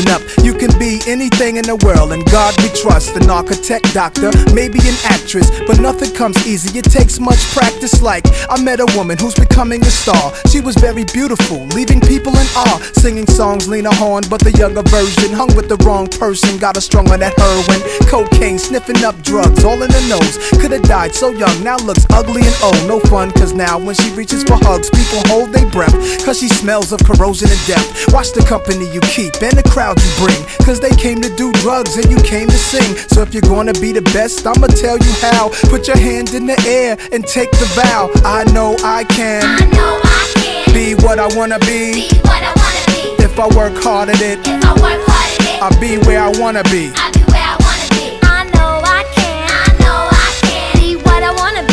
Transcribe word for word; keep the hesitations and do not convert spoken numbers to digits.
growing up, you can be anything in the world, and God we trust. An architect, doctor, maybe an actress, but nothing comes easy, it takes much practice. Like, I met a woman who's becoming a star. She was very beautiful, leaving people in awe, singing songs Lena Horne, but the younger version. Hung with the wrong person, got her strung on that heroin, cocaine, sniffing up drugs, all in the nose. Could've died so young, now looks ugly and old. No fun, cause now when she reaches for hugs, people hold their breath, cause she smells of corrosion and death. Watch the company you keep and the crowd you bring, cause they came to do drugs and you came to sing. So if you're gonna be the best, I'ma tell you how. Put your hand in the air and take the vow. I know I can, I know I can be what I wanna be, be what I wanna be. if I work hard at it, If I work hard at it, I'll be where I wanna be. I'll be where